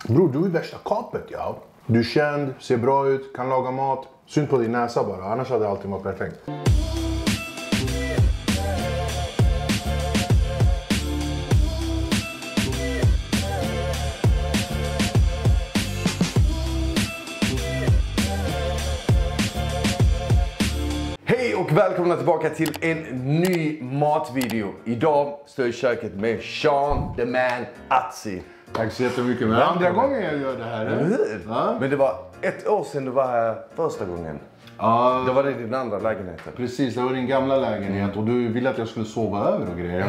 Bror, du är värsta kapet, ja. Du är känd, ser bra ut, kan laga mat. Synd på din näsa bara, annars hade allting varit perfekt. Hej och välkomna tillbaka till en ny matvideo. Idag står jag i köket med Sean the Man Atzi. Tack så jättemycket. Men andra gången jag gör det här. Eller hur? Ja. Men det var ett år sedan du var här första gången. Ja, Då var det din andra lägenhet. precis. Det var din gamla lägenhet och du ville att jag skulle sova över och grejer.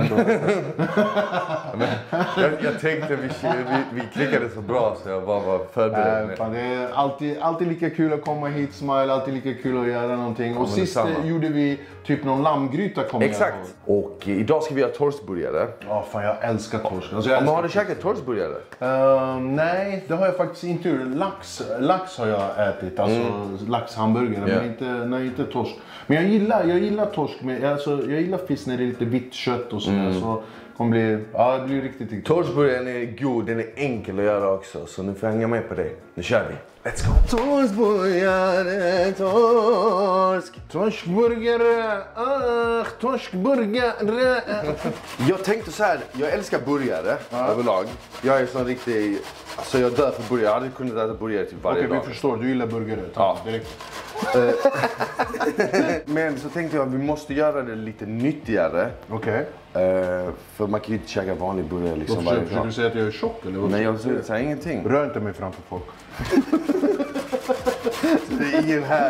Jag tänkte vi klickade så bra så jag bara var förberedd. Fan, det är alltid lika kul att komma hit, Smile. Alltid lika kul att göra någonting. Och sist gjorde vi typ någon lammgryta. Exakt. Och idag ska vi göra torskburgare. Ja, fan jag älskar torsk. Alltså, Men har du käkat torskburgare? Nej, det har jag faktiskt inte gjort. Lax har jag ätit, alltså laxhamburgare, men inte torsk. Men jag gillar torsk, jag gillar fisk när det är lite vitt kött och sådär. Så det blir riktigt. Torskburgaren är god, den är enkel att göra också. Så nu får jag hänga med på det. Nu kör vi. Let's go! Torskburgare, torskburgare, torskburgare. Jag tänkte så här, jag älskar burgare överlag. Jag är sån riktig, alltså jag dör för burgare. Jag hade kunnat äta burgare typ varje dag. Okej, vi förstår, du gillar burgare. Ja. Direkt. Men så tänkte jag vi måste göra det lite nyttigare. Okej. För man kan ju inte käka vanlig burgare liksom Varför varje försöker dag. du säga att jag är tjock eller? Nej, jag säger ingenting. Rör inte mig framför folk. Det är ingen här.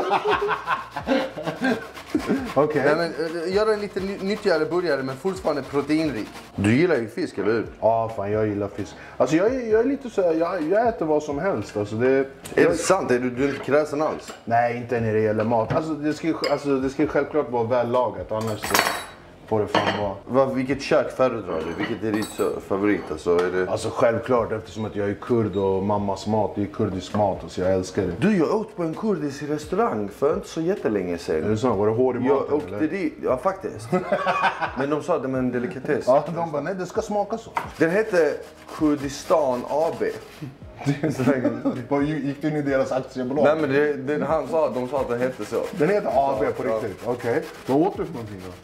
Okej. Nej, men göra en lite nyttigare burgare men fortfarande proteinrik. Du gillar ju fisk, eller hur? Ja, fan jag gillar fisk. Alltså jag är lite så här, jag äter vad som helst. Alltså Är det sant? Är du inte kräsen alls? Nej, inte när det gäller mat. Alltså det ska självklart vara vällagat, annars får det fan vara. Vilket kök föredrar du? Vilket är ditt favorit? Alltså, är det... Alltså självklart, eftersom att jag är kurd och mammas mat är kurdisk mat, så jag älskar det. Du, jag åt på en kurdisk restaurang för inte så jättelänge sedan. Är det så? Var det hår i maten? Jag åkte dit, ja faktiskt. Men de sa det med en delikatess. Ja, de bara, nej det ska smaka så. Den hette Kurdistan AB. Gick du in i deras aktiebolag? Nej men de sa att det hette så. Den heter AB på riktigt? Okej. Vad åt du för någonting då?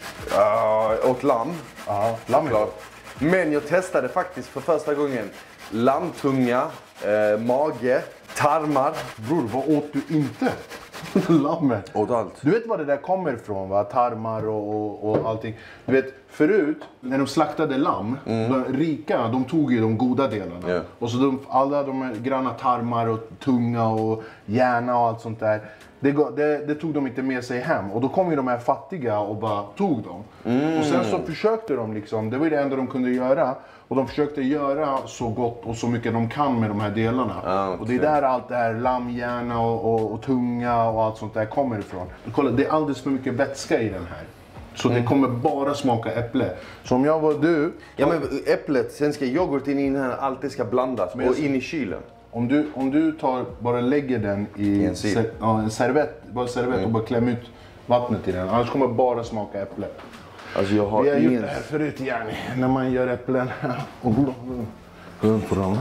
Jag åt lamm. Ja, lamm. Men jag testade faktiskt för första gången lammtunga, mage, tarmar. Bror, vad åt du inte? Lammet. Åt allt. Du vet var det där kommer ifrån, va? Tarmar och allting. Du vet, förut när de slaktade lamm, de rika, de tog ju de goda delarna. Yeah. Och så alla de här gröna tarmar och tunga och hjärna och allt sånt där. Det tog de inte med sig hem. Och då kom ju de här fattiga och bara tog dem. Och sen så försökte de liksom, det var det enda de kunde göra. Och de försökte göra så gott och så mycket de kan med de här delarna. Och det är där allt det här lammhjärna och tunga och allt sånt där kommer ifrån. Kolla, det är alldeles för mycket vätska i den här. Så det kommer bara smaka äpple. Så om jag var du... Ja men äpplet, sen ska yoghurten in här, allt det ska blandas och in i kylen. Om du bara lägger den i en sil. en servett, och bara kläm ut vattnet i den. Annars kommer det bara smaka äpple. Alltså jag har Vi har gjort det här förut, Janni. När man gör äpplen. Och på dem.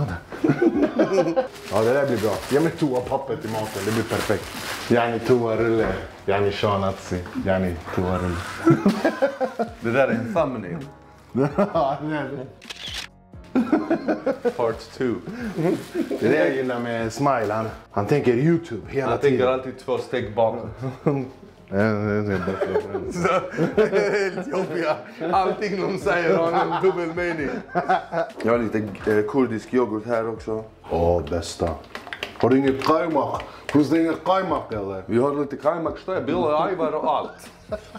Ja, det där blir bra. Ge mig toapapper till maten, det blir perfekt. Janni toarulle. Janni Sean Atzi. Janni toarulle. Det där är en thumbnail. Ja, det är det. Part 2. Det är det jag gillar med Smile. Han tänker YouTube hela Jag tiden. tänker alltid 2 steg bakåt. Helt jobbiga. Allting de säger har en dubbel mening. Jag har lite kurdisk yoghurt här också. Bästa. Har du inget kajmak? Finns det inget kajmak eller? Vi har lite kajmak, står bilder, ajvar och allt.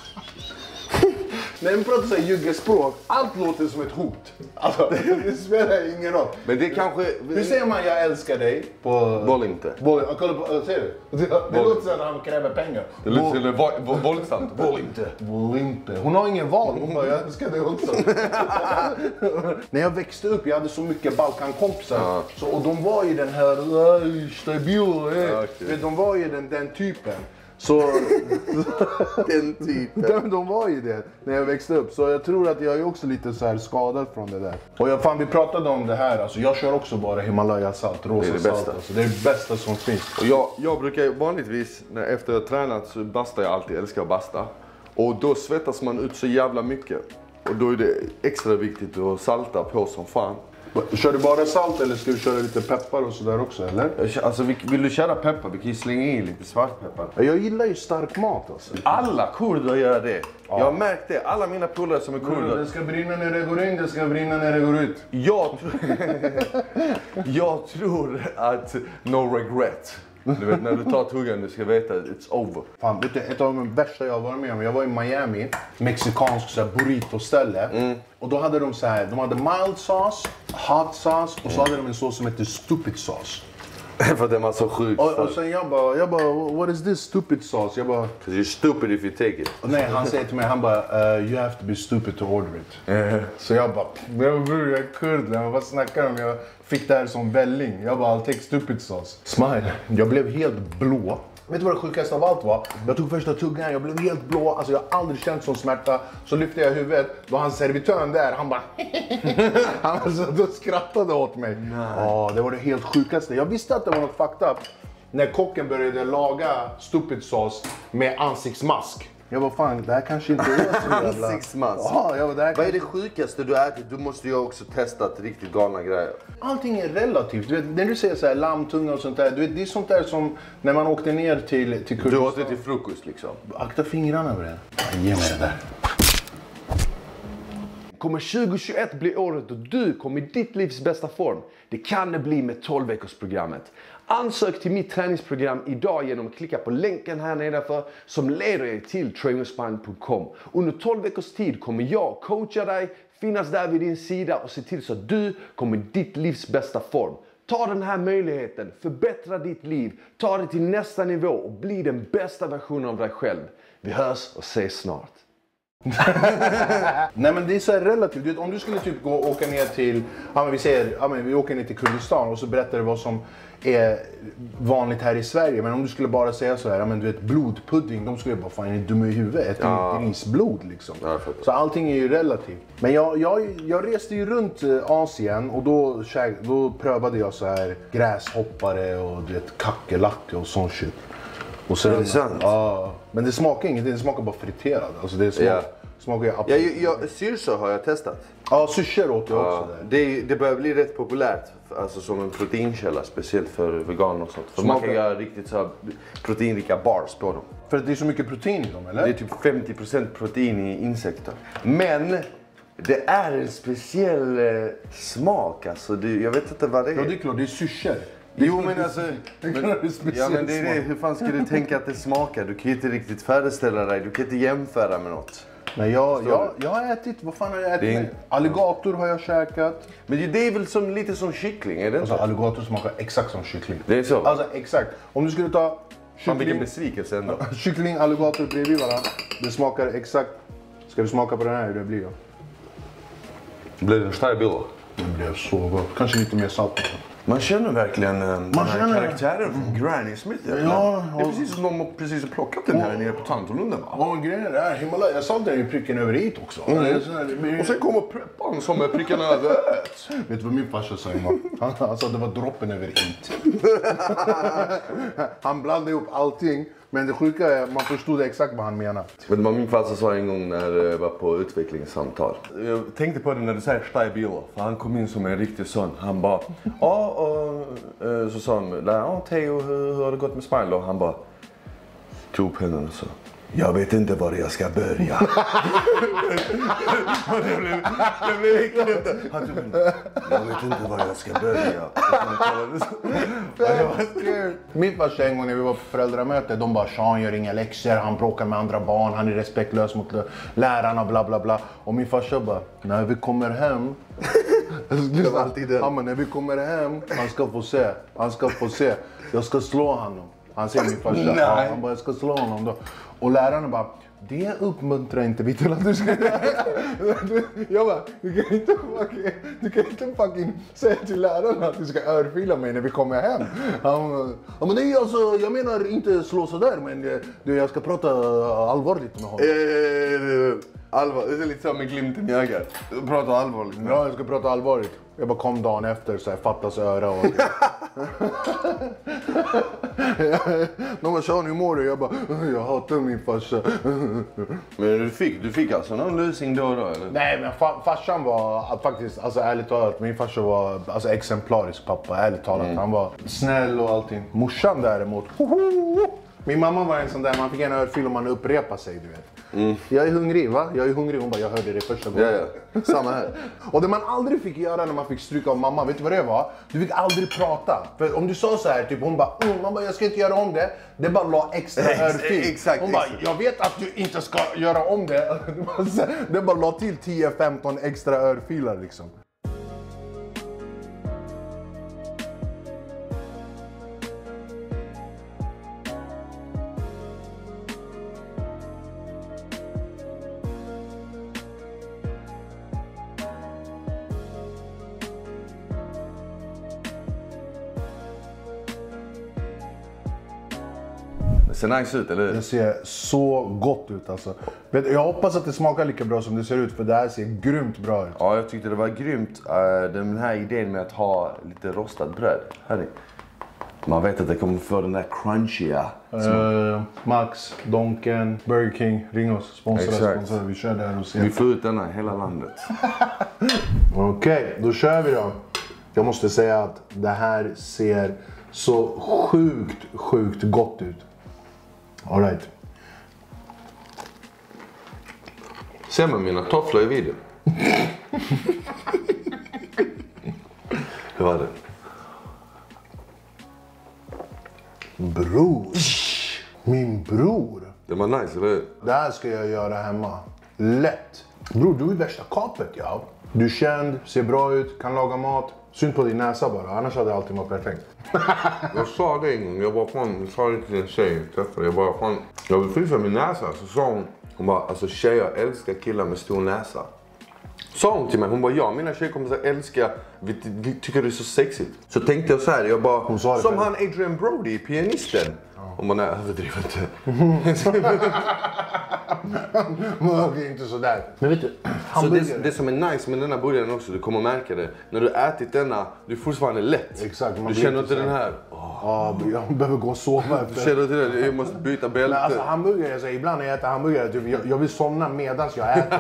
När man pratar såhär juggespråk, allt låter som ett hot. Alltså, det spelar ingen roll. Men det kanske... Hur säger man jag älskar dig på... Volinte. Kolla på, ser du? Det låter som att han kräver pengar. Det låter våldsamt. Volinte. Hon har ingen val, hon bara jag älskar dig också. När jag växte upp, jag hade så mycket Balkankompisar. Och de var ju den här stabil, de var ju den typen. Så Den typen. de var ju det när jag växte upp. Så jag tror att jag är också lite så här skadad från det där. Och vi pratade om det här. Alltså, jag kör också bara Himalaya-salt, rosa det salt. bästa. Alltså, det är det bästa som finns. Och jag brukar vanligtvis, efter jag har tränat så bastar jag alltid, älskar att basta. Och då svettas man ut så jävla mycket. Och då är det extra viktigt att salta på som fan. Kör du bara salt eller ska du köra lite peppar och sådär också, eller? Alltså vill du köra peppar? Vi kan ju slänga i lite svartpeppar. Jag gillar ju stark mat alltså. Alla kurder gör det. Jag har märkt det. Alla mina polare som är kurder. Det ska brinna när det går in, det ska brinna när det går ut. Jag tror att no regret. Du vet, när du tar tuggan, du ska veta it's over. Fan, vet du, ett av de värsta jag har varit med om. Jag var i Miami, mexikansk så här burrito-ställe. Och då hade de så här, de hade mild sauce, hot sauce och så hade de en sås som heter stupid sauce. För att den var så sjuk. Och sen jag bara, what is this stupid sauce? Jag bara, 'Cause you're stupid if you take it. nej, han säger till mig, han bara, you have to be stupid to order it. Så jag bara, men bror jag är kurd, vad snackar du om? Jag fick det här som välling. Jag bara, I'll take stupid sauce. Smile. Jag blev helt blå. Vet du vad det sjukaste av allt var? Jag tog första tuggan, jag blev helt blå. Alltså jag har aldrig känt sån smärta. Så lyfte jag huvudet, då han servitören där, han bara då skrattade åt mig. Ja, det var det helt sjukaste. Jag visste att det var något fucked up när kocken började laga stupid sauce med ansiktsmask. Jag var fan, det här kanske inte är så jävla... Ansiktsmask. Ja, det här Vad är det sjukaste du ätit? Du måste ju också testat riktigt galna grejer. Allting är relativt. Du vet, när du säger så här lammtunga och sånt där, du vet, det är sånt där som när man åkte ner till Kurdistan. Du åt det till frukost liksom. Akta fingrarna över det. Ge mig det där. Kommer 2021 bli året då du kommer i ditt livs bästa form? Det kan det bli med 12-veckorsprogrammet. Ansök till mitt träningsprogram idag genom att klicka på länken här nedanför som leder er till trainerspine.com. Under 12 veckors tid kommer jag coacha dig, finnas där vid din sida och se till så att du kommer i ditt livs bästa form. Ta den här möjligheten, förbättra ditt liv, ta det till nästa nivå och bli den bästa versionen av dig själv. Vi hörs och ses snart. Nej men det är så här relativt. Du vet, om du skulle typ åka ner till, vi åker ner till Kurdistan och så berättar du vad som är vanligt här i Sverige. Men om du skulle bara säga så här, du vet blodpudding, de skulle bara fan är dum i huvudet, äter ju grisblod liksom. Så allting är ju relativt. Men jag reste ju runt Asien och då prövade jag så här gräshoppare och du vet kackerlackor och sån shit. Och sen, är det sant? Ja, men det smakar ingenting, det smakar bara friterad. Alltså det smakar absolut. Syrsa har jag testat. Ja, sushi åt jag också där. Det börjar bli rätt populärt, alltså som en proteinkälla, speciellt för veganer och sånt. För man kan göra riktigt så här proteinrika bars på dem. För att det är så mycket protein i dem, eller? Det är typ 50% protein i insekter. Men det är en speciell smak, alltså. Jag vet inte vad det är. Ja, det är klart, det är sushi. Jo men alltså, det är det. Hur fan ska du tänka att det smakar? Du kan ju inte riktigt föreställa dig, du kan inte jämföra med något. Nej, jag har ätit, vad fan har jag ätit? Alligator har jag käkat. Men det är väl lite som kyckling, är det inte? Alltså alligator smakar exakt som kyckling. Det är så? Alltså exakt. Om du skulle ta Fan vilken besvikelse ändå. kyckling, alligator bredvid varandra. Det smakar exakt. Ska vi smaka på den här hur det blir då? Blir det en stark bild? Det blev så gott. Kanske lite mer salt. Man känner verkligen den här karaktären från Granny Smith. Ja, det är precis som de precis har plockat den här nere på Tantolunden, va? Ja, grejen är det här. Himalaya salt är ju pricken över hit också. Och sen kommer preppan som är pricken över ett. Vet du vad min farsa sa innan? Han sa att det var droppen över it. Han blandade ihop allting. Men det sjuka är att man förstod exakt vad han menar. Vet du vad min farsa sa en gång när jag var på utvecklingssamtal? Jag tänkte på det när du säger stabil. För han kom in som en riktig sån. Han bara, så sa han, Theo, hur har det gått med Smile? Och han bara tog upp händerna och sa, jag vet inte var jag ska börja. Det blev äckligt. Jag vet inte var jag ska börja. Min farsa en gång när vi var på föräldramöte, de bara Sean gör inga läxor, han bråkar med andra barn, han är respektlös mot lärarna, bla bla bla. Och min farsa bara, när vi kommer hem, när vi kommer hem, han ska få se, jag ska slå honom. Han säger min farsa, han bara jag ska slå honom då. Och lärarna bara, det uppmuntrar inte vi till att du ska... Jag bara, du kan inte fucking säga till läraren att du ska örfila mig när vi kommer hem. Ja, men det är alltså, jag menar inte slå sådär, men jag ska prata allvarligt med honom. Allvar, det är lite som med glimten i ögat. Prata allvarligt. Ja, jag ska prata allvarligt. Jag bara kom dagen efter så här, fattas öra och... De bara, tja, hur mår du? Jag bara, jag hatar min farsa. Men du fick alltså någon lusing då eller? Nej, men farsan var faktiskt, alltså ärligt talat, min farsa var alltså exemplarisk pappa, ärligt talat. Han var snäll och allting. Morsan däremot, min mamma var en sån där, man fick en örfil om man upprepar sig, du vet. Jag är hungrig, va? Jag är hungrig. Hon bara, jag hörde det första gången. Ja. Samma här. Och det man aldrig fick göra när man fick stryka av mamma, vet du vad det var? Du fick aldrig prata. För om du sa så här, typ hon bara, man bara, jag ska inte göra om det. Det bara la extra örfil. Exakt. Hon bara, jag vet att du inte ska göra om det. Det bara la till 10-15 extra örfilar liksom. Det ser nice ut, eller hur? Det ser så gott ut alltså. Jag hoppas att det smakar lika bra som det ser ut, för det här ser grymt bra ut. Ja, jag tyckte det var grymt. Den här idén med att ha lite rostat bröd. Hörni. Man vet att det kommer få den där crunchiga. Max, Donken, Burger King, ring oss. Sponsra. Vi kör där och ser. Vi får ut denna i hela landet. Okej, då kör vi då. Jag måste säga att det här ser så sjukt gott ut. All right. Ser man mina tofflor i videon? Hur var det? Bror. Min bror. Det var nice, eller hur? Det här ska jag göra hemma. Lätt. Bror, du är värsta kapet, ja. Du är känd, ser bra ut, kan laga mat. Synd på din näsa bara, annars hade allting varit perfekt. Jag sa det en gång, jag sa det till en tjej jag träffade. Jag vill fixa min näsa. Så sa hon bara, alltså tjejer älskar killar med stor näsa. Sa hon till mig, hon bara, ja mina tjejkompisar älskar, vi tycker det är så sexigt. Så tänkte jag så här, jag bara, som han Adrian Brody, pianisten. Hon bara, nej överdriver inte. Okej, inte sådär. Men vet du, så det som är nice med denna burgaren också, du kommer märka det. När du ätit denna, du är fortfarande lätt. Exakt. Du känner inte den här. Ja, jag behöver gå och sova efter. Du känner inte det, jag måste byta bälte. Men alltså hamburgare, alltså, ibland när jag äter hamburgare, typ, jag vill somna medan jag äter.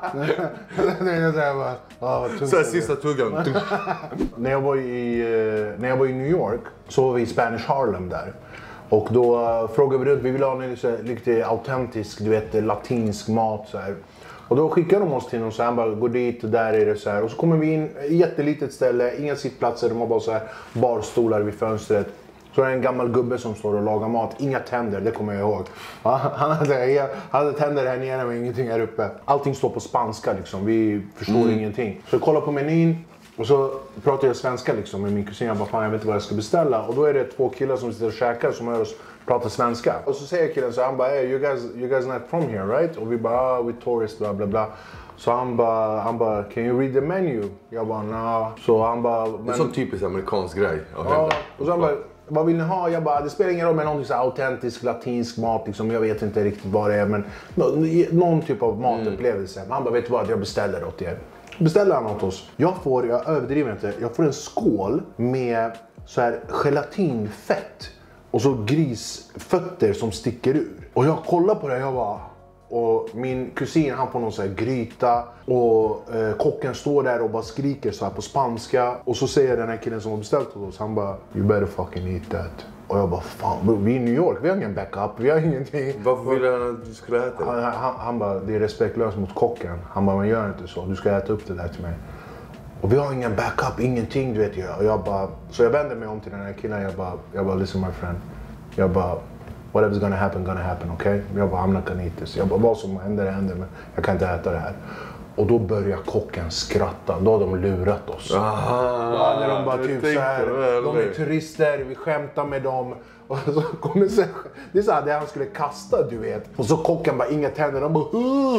Det är så här bara, så här sista tuggan. När jag var i New York så var vi i Spanish Harlem där. Och då frågade vi runt, vi ville ha lite autentisk, du vet, latinsk mat så här. Och då skickade de oss till någon så här, bara gå dit och där är det så här. Och så kommer vi in, jättelitet ställe, inga sittplatser, de har bara så här barstolar vid fönstret. Så är det en gammal gubbe som står och lagar mat, inga tänder, det kommer jag ihåg. Han hade tänder här nere men ingenting här uppe. Allting står på spanska liksom, vi förstår ingenting. Så jag kollar på menyn. Och så pratar jag svenska liksom med min kusin. Jag bara, fan jag vet inte vad jag ska beställa. Och då är det två killar som sitter och käkar som hör oss prata svenska. Och så säger killen så han bara, hey, you guys not from here right? Och vi bara, we tourists bla bla bla. Så han bara, can you read the menu? Jag bara, nah. Så han bara, det är en sån typisk amerikansk grej. Ja, och så han bara, vad vill ni ha? Jag bara, det spelar ingen roll med någonting så autentisk latinsk mat liksom. Jag vet inte riktigt vad det är men någon typ av matupplevelse. Han bara, vet du vad, jag beställer åt er. Beställer han åt oss. Jag överdriver inte, jag får en skål med så här gelatinfett och så grisfötter som sticker ur. Och jag kollar på det, jag bara, och min kusin han får någon så här gryta och kocken står där och bara skriker så här på spanska. Och så säger den här killen som har beställt åt oss, han bara, you better fucking eat that. Och jag bara, fan, vi är i New York, vi har ingen backup, vi har ingenting. Varför ville han att du skulle äta det? Han bara, det är respektlöst mot kocken. Han bara, men gör inte så, du ska äta upp det där till mig. Och vi har ingen backup, ingenting, du vet jag. Och jag bara, så jag vänder mig om till den här killen, jag bara, listen my friend. Jag bara, whatever's gonna happen, okay? Jag bara, I'm not gonna eat this. Jag bara, vad som händer, men jag kan inte äta det här. Och då börjar kocken skratta. Då har de lurat oss. Aha, när de bara typ så här, de är turister, vi skämtar med dem. Och så kommer det är så här, det han skulle kasta, du vet. Och så kocken bara, inga tänder. De bara,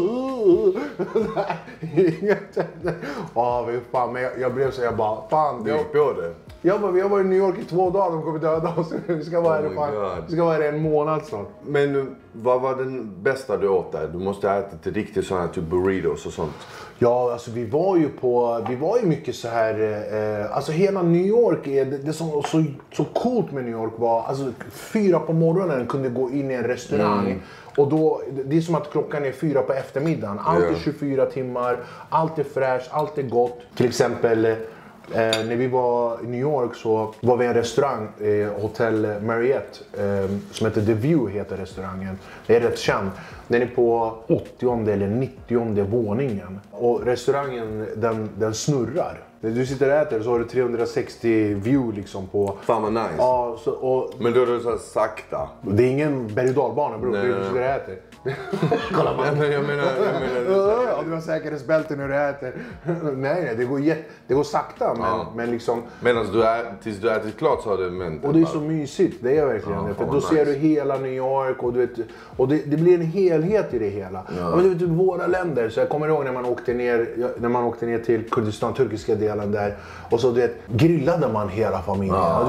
inga tänder. Fan, men jag blev så, jag bara, fan. Du gick på det? Jag bara, vi har varit i New York i 2 dagar, de kommer döda oss. Vi ska vara här i en månad snart. Men vad var den bästa du åt där? Du måste ha ätit riktigt sådana typ burritos och sånt. Ja, alltså vi var ju mycket så här, alltså hela New York det som var så coolt med New York var, alltså 4 på morgonen kunde gå in i en restaurang. Och då, det är som att klockan är 4 på eftermiddagen. Allt är 24 timmar, allt är fräscht, allt är gott. Till exempel när vi var i New York så var vi i en restaurang, Hotel Marriott, som heter The View heter restaurangen. Det är rätt känd. Den är på 80:e eller 90:e våningen. Och restaurangen den snurrar. När du sitter och äter så har du 360 view liksom på... Fan vad nice. Ja, men då är det så här sakta. Det är ingen berg- och dalbana bror, det är du sitter och äter. Kolla man. Jag menar du har säkerhetsbälte när du äter. Nej, det går sakta men liksom... Medan tills du ätit klart så har det vänt. Och det är så mysigt, det är verkligen det. För då ser du hela New York och du vet... Och det blir en helhet i det hela. Ja. Men du vet, våra länder, så jag kommer ihåg när man åkte ner till Kurdistan, turkiska delen där. Och så du vet, grillade man hela familjen. Ja.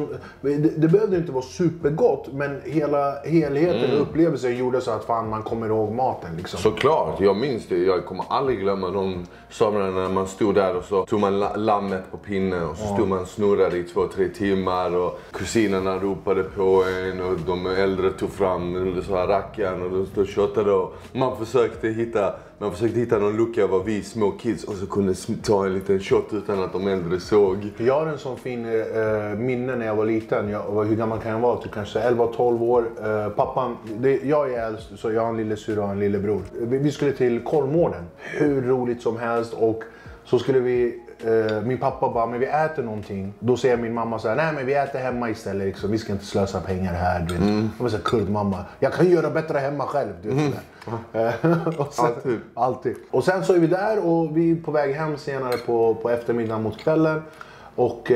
Det behövde inte vara supergott, men hela helheten och upplevelsen gjorde så att fan man kommer ihåg maten liksom. Såklart, jag minns det. Jag kommer aldrig glömma de somrarna när man stod där och så tog man lammet på pinne och så stod man och snurrade i 2-3 timmar och kusinerna ropade på en och de äldre tog fram så här rackaren och de stod och tjötade och man försökte hitta någon lucka var vi små kids och så kunde ta en liten shot utan att de äldre såg. Jag har en sån fin minne när jag var liten. Hur gammal kan jag vara? Typ kanske 11-12 år. Pappan, jag är äldst så jag har en lillesyster och en lillebror. Vi skulle till Kolmården. Hur roligt som helst och så skulle vi... min pappa bara, men vi äter någonting. Då säger min mamma så här, nej men vi äter hemma istället liksom. Vi ska inte slösa pengar här, du vet. Jag var så här, kurdmamma. Jag kan göra bättre hemma själv, du vet. Och sen, alltid. Och sen så är vi där och vi är på väg hem senare på eftermiddagen mot kvällen. Och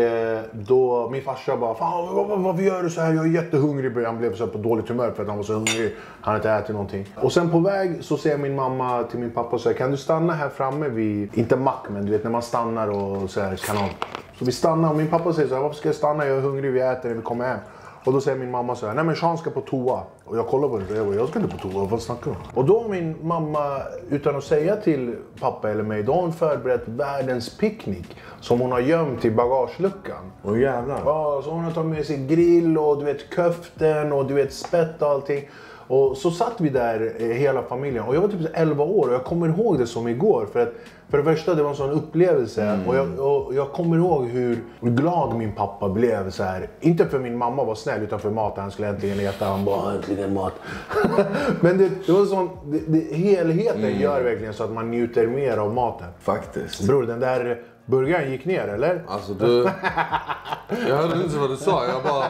då min farsa bara, fan vad gör du så här? Jag är jättehungrig. Han blev så på dåligt humör för att han var så hungrig. Han hade inte ätit någonting. Och sen på väg så säger min mamma till min pappa så här, kan du stanna här framme vid, inte mack men du vet när man stannar och så här kanal. Så vi stannar och min pappa säger så här, varför ska jag stanna? Jag är hungrig, vi äter när vi kommer hem. Och då säger min mamma så här, nej men Sean ska på toa. Och jag kollar på det och jag bara, jag ska inte på toa, vad snackar du om? Och då har min mamma, utan att säga till pappa eller mig, då har hon förberett världens picknick. Som hon har gömt i bagageluckan. Åh jävlar. Ja, så hon har tagit med sig grill och du vet köften och du vet spett och allting. Och så satt vi där hela familjen och jag var typ 11 år och jag kommer ihåg det som igår för att för det första det var en sån upplevelse och jag kommer ihåg hur glad min pappa blev så här. Inte för min mamma var snäll utan för maten, han skulle äntligen äta, han bara äntligen mat. Men det var sån, helheten gör verkligen så att man njuter mer av maten. Faktiskt. Bror, den där burgaren gick ner, eller? Alltså du... Jag hörde inte vad du sa, jag bara...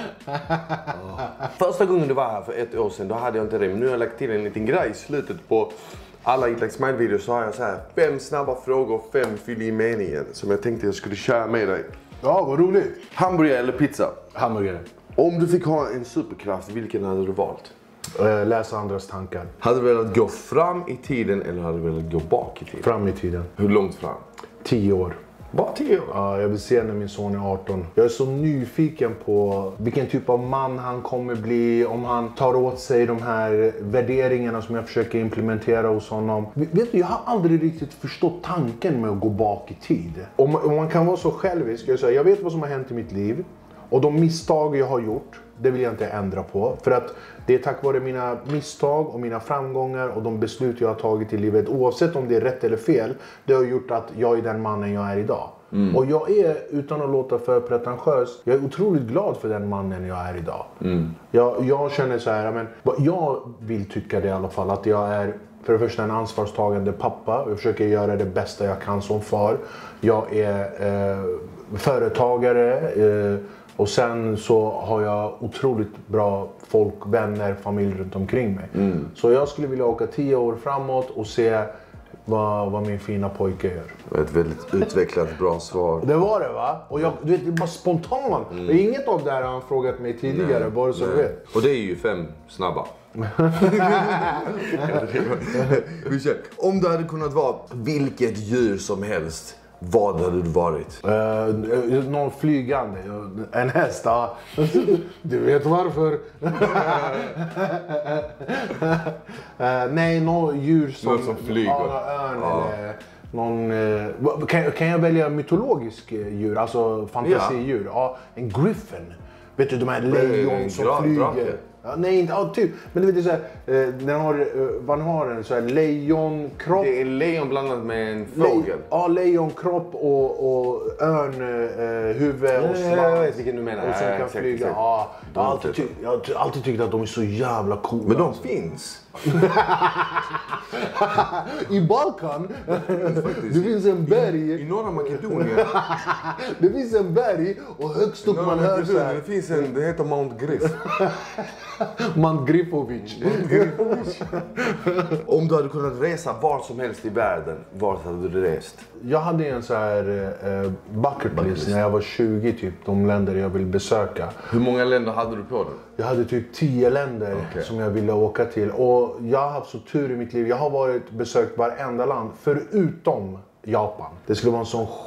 Första gången du var här för 1 år sedan, då hade jag inte det. Men nu har jag lagt till en liten grej i slutet på alla Eat Like Smile-videos. Så har jag så här 5 snabba frågor, 5 fyll i meningen. Som jag tänkte jag skulle köra med dig. Ja, vad roligt. Hamburgare eller pizza? Hamburgare. Om du fick ha en superkraft, vilken hade du valt? Läsa andras tankar. Hade du velat gå fram i tiden eller hade du velat gå bak i tiden? Fram i tiden. Hur långt fram? 10 år. Bara 10 år? Ja, jag vill se när min son är 18. Jag är så nyfiken på vilken typ av man han kommer bli. Om han tar åt sig de här värderingarna som jag försöker implementera hos honom. Vet du, jag har aldrig riktigt förstått tanken med att gå bak i tid. Om man kan vara så självisk. Jag vet vad som har hänt i mitt liv. Och de misstag jag har gjort, det vill jag inte ändra på. För att det är tack vare mina misstag och mina framgångar och de beslut jag har tagit i livet, oavsett om det är rätt eller fel, det har gjort att jag är den mannen jag är idag. Och jag är, utan att låta för pretentiös, jag är otroligt glad för den mannen jag är idag. Jag känner så här, men jag vill tycka det i alla fall, att jag är för det första en ansvarstagande pappa. Jag försöker göra det bästa jag kan som far. Jag är företagare. Och sen så har jag otroligt bra folk, vänner, familj runt omkring mig. Så jag skulle vilja åka 10 år framåt och se vad min fina pojke gör. Ett väldigt utvecklat bra svar. Det var det va? Och du vet, det var spontant. Inget av det här har han frågat mig tidigare, bara så du vet. Och det är ju 5 snabba. Om du hade kunnat vara vilket djur som helst, vad hade du varit? Någon flygande, en häst. Ja. Du vet varför. Nej, någon djur som flyger. Örn eller någon... Kan jag välja mytologisk djur, alltså fantasidjur? Ja, en griffin. Vet du, de här lejon som flyger. Ja, nej, inte typ. Men du vet, det är så här, man har en så här lejonkropp. Det är lejon blandat med en fågel. Ja, lejonkropp och örnhuvud och svans. Jag vet vilken du menar. Och som kan flyga. Ja, jag har alltid tyckt att de är så jävla coola. Men de finns. I Balkan. Det finns en berg. I norra Makedonien. Det finns en berg och högst upp man hör så här. Det finns det heter Mount Griff. Mount Griffovic. Om du hade kunnat resa var som helst i världen, vart hade du rest? Jag hade en så här bucket list när jag var 20 typ, de länder jag vill besöka. Hur många länder hade du på den? Jag hade typ 10 länder som jag ville åka till. Och jag har haft så tur i mitt liv. Jag har besökt varenda land förutom Japan. Det skulle vara en sån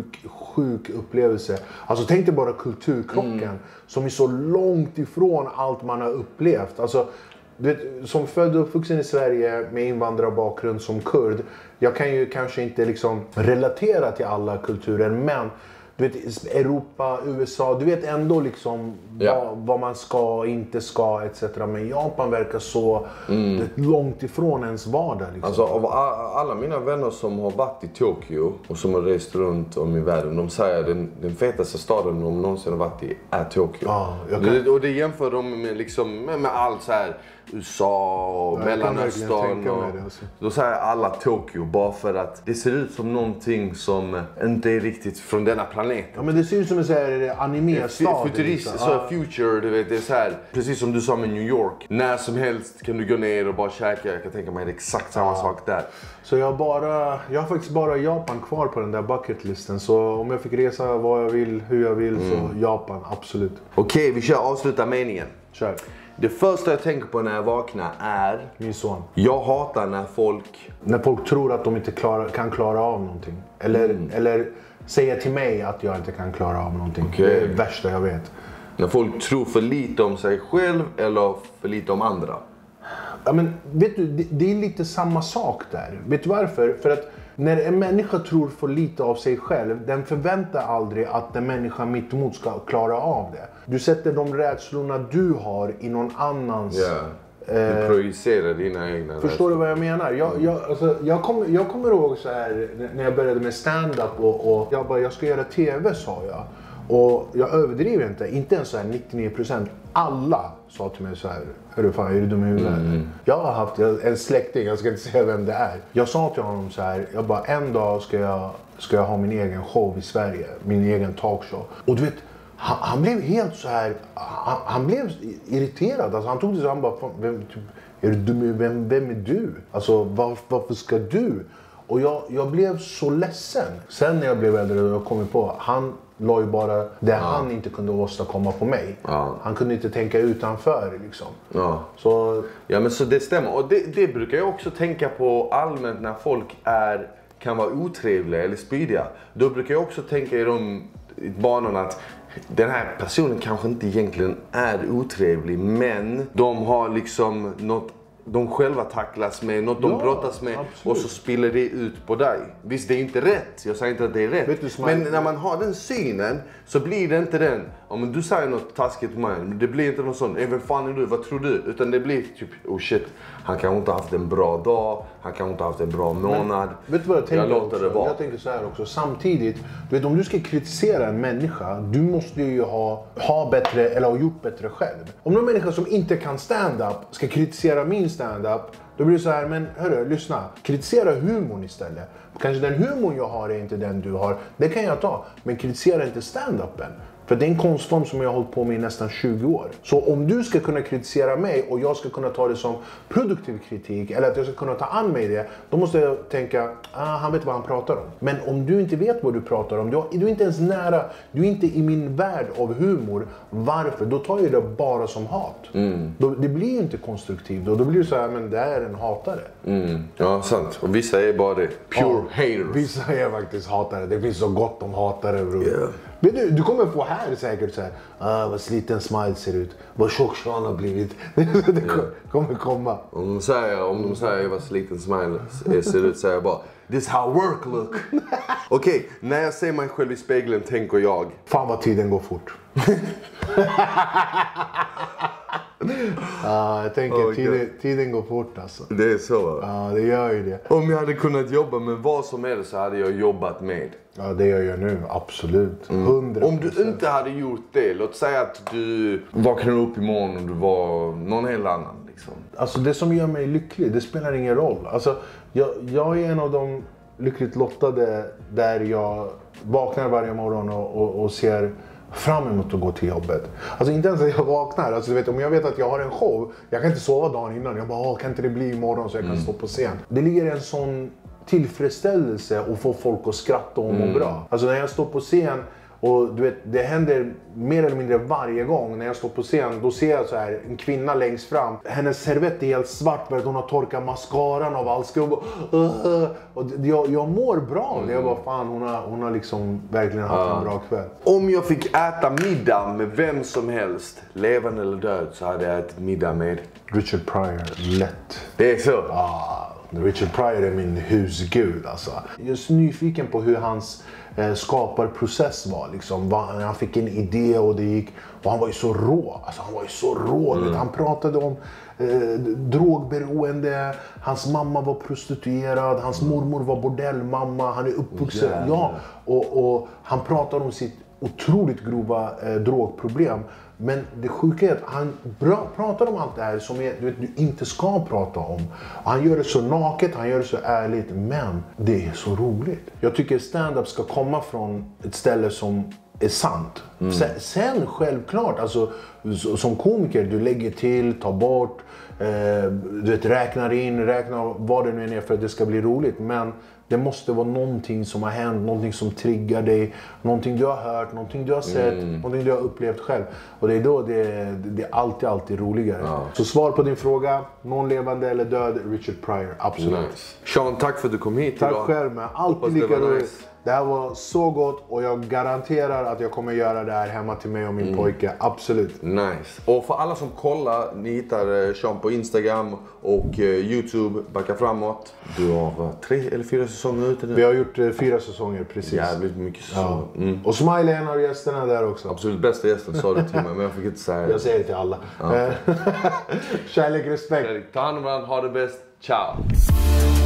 sjuk upplevelse. Alltså tänk dig bara kulturkrocken som är så långt ifrån allt man har upplevt. Alltså, du vet, som född och uppvuxen i Sverige med invandrarbakgrund som kurd. Jag kan ju kanske inte liksom relatera till alla kulturer, men du vet, Europa, USA, du vet ändå liksom vad man ska och inte ska etc. Men Japan verkar så långt ifrån ens vardag. Liksom. Alltså av alla mina vänner som har varit i Tokyo och som har rest runt om i världen, de säger att den fetaste staden de någonsin har varit i är Tokyo. Och det jämför de med, liksom, med allt så här USA och Mellanöstern. Då säger alla Tokyo bara för att det ser ut som någonting som inte är riktigt från denna planeten. Ja, men det ser ut som en så här anime-stad. Futurist, så future, du vet, det är så här, precis som du sa med New York. När som helst kan du gå ner och bara käka. Jag kan tänka mig det är exakt samma sak där. Så jag har faktiskt bara Japan kvar på den där bucketlisten. Så om jag fick resa vad jag vill, hur jag vill, så Japan, absolut. Okej, vi kör avsluta meningen. Kör. Det första jag tänker på när jag vaknar är... Min son. Jag hatar när folk tror att de inte kan klara av någonting. Eller säger till mig att jag inte kan klara av någonting. Okay. Det är det värsta jag vet. När folk tror för lite om sig själv eller för lite om andra. Ja, men vet du, det är lite samma sak där. Vet du varför? För att när en människa tror för lite av sig själv, den förväntar aldrig att en människa mitt emot ska klara av det. Du sätter de rädslorna du har i någon annans... Du projicerar dina egna. Förstår du vad jag menar? Jag kommer ihåg så här när jag började med stand-up och jag ska göra tv, sa jag. Och jag överdriver inte ens så här 99%. Alla sa till mig så här: är du dum i huvudet? Jag har haft en släkting, jag ska inte säga vem det är. Jag sa till honom så här: en dag ska jag ha min egen show i Sverige, min egen talkshow. Och du vet, han blev helt så här, han blev irriterad. Alltså han tog det så, han bara, är du dum? Vem är du? Alltså varför ska du? Och jag blev så ledsen. Sen när jag blev äldre och jag kom på, han la ju bara det han inte kunde åstadkomma på mig. Han kunde inte tänka utanför liksom. Ja, men så det stämmer. Och det brukar jag också tänka på allmänt när folk kan vara otrevliga eller spydiga. Då brukar jag också tänka i de banorna att den här personen kanske inte egentligen är otrevlig, men de har liksom något de själva tacklas med, något de brottas med, absolut. Och så spiller det ut på dig. Visst, det är inte rätt. Jag säger inte att det är rätt. Men när man har den synen så blir det inte den. Om du säger något taskigt på mig, det blir inte någon sån, vem fan är du, vad tror du? Utan det blir typ, oh shit, han kanske inte haft en bra dag, han kanske inte haft en bra månad. Men, vet du vad jag tänker också? Jag tänker så här också, samtidigt, du vet, om du ska kritisera en människa, du måste ju ha bättre, eller ha gjort bättre själv. Om någon människa som inte kan stand-up ska kritisera min stand-up, då blir det så här, men hörru, lyssna, kritisera humorn istället. Kanske den humorn jag har är inte den du har, det kan jag ta, men kritisera inte stand-upen. För det är en konstform som jag har hållit på med i nästan 20 år. Så om du ska kunna kritisera mig och jag ska kunna ta det som produktiv kritik eller att jag ska kunna ta an mig det, då måste jag tänka, han vet vad han pratar om. Men om du inte vet vad du pratar om, du är inte ens nära, du är inte i min värld av humor. Varför? Då tar jag det bara som hat. Det blir ju inte konstruktivt. Då blir det så här, men det är en hatare. Ja, sant. Och vissa är bara det. Pure haters. Vissa är faktiskt hatare. Det finns så gott om hatare, bror. Yeah. Men du kommer få här säkert så här, vad sliten smile ser ut, vad tjock Sean har blivit. Det kommer komma. Om de säger vad sliten smile ser ut, säger jag bara, this how work look. Okej, när jag ser mig själv i spegeln tänker jag, fan vad tiden går fort. Jag tänker tiden går fort alltså. det är så. Ja, det gör ju det. Om jag hade kunnat jobba med vad som helst så hade jag jobbat med. Ja, det gör jag nu, absolut. 100%. Om du inte hade gjort det, låt säga att du vaknade upp imorgon och du var någon helt annan liksom. Alltså det som gör mig lycklig, det spelar ingen roll. Alltså, jag är en av de lyckligt lottade där jag vaknar varje morgon och ser fram emot att gå till jobbet. Alltså inte ens att jag vaknar. Alltså, du vet, om jag vet att jag har en show, jag kan inte sova dagen innan. Jag bara, kan inte det bli imorgon så jag kan stå på scen. Det ligger en sån tillfredsställelse att få folk att skratta och må bra. Alltså när jag står på scen, och du vet, det händer mer eller mindre varje gång när jag står på scen, då ser jag så här en kvinna längst fram. Hennes servett är helt svart för att hon har torkat mascaran av all skum. Och jag mår bra. Jag bara, fan, hon har liksom verkligen haft en bra kväll. Om jag fick äta middag med vem som helst, levande eller död, så hade jag ätit middag med Richard Pryor, lätt. Det är så? Richard Pryor är min husgud alltså. Jag är så nyfiken på hur hans skaparprocess var liksom. Han fick en idé och det gick, och han var ju så rå. Alltså han var ju så rå. Han pratade om drogberoende, hans mamma var prostituerad, hans mormor var bordellmamma, han är uppvuxen. Ja, och han pratade om sitt otroligt grova drogproblem. Men det sjuka är att han pratar om allt det här som du inte ska prata om. Och han gör det så naket, han gör det så ärligt, men det är så roligt. Jag tycker stand-up ska komma från ett ställe som är sant. Sen självklart, alltså, som komiker, du lägger till, tar bort, du vet, räknar vad det nu är för att det ska bli roligt. Men det måste vara någonting som har hänt, någonting som triggar dig, någonting du har hört, någonting du har sett, någonting du har upplevt själv. Och det är då det är alltid roligare. Så svar på din fråga, någon levande eller död, Richard Pryor, absolut. Nice. Sean, tack för att du kom hit idag. Tack själv, men alltid lika roligt. Det här var så gott och jag garanterar att jag kommer göra det här hemma till mig och min pojke. Absolut. Nice. Och för alla som kollar, ni hittar Sean på Instagram och YouTube, backa framåt. Du har 3 eller 4 säsonger ute nu? Vi har gjort 4 säsonger, precis. Jävligt mycket säsonger. Ja. Och Smiley är en av gästerna där också. Absolut bästa gästen sa du till mig, men jag fick inte säga det. Jag säger det till alla. Ja. Kärlek, respekt. Ta hand om varandra, ha det bäst. Ciao.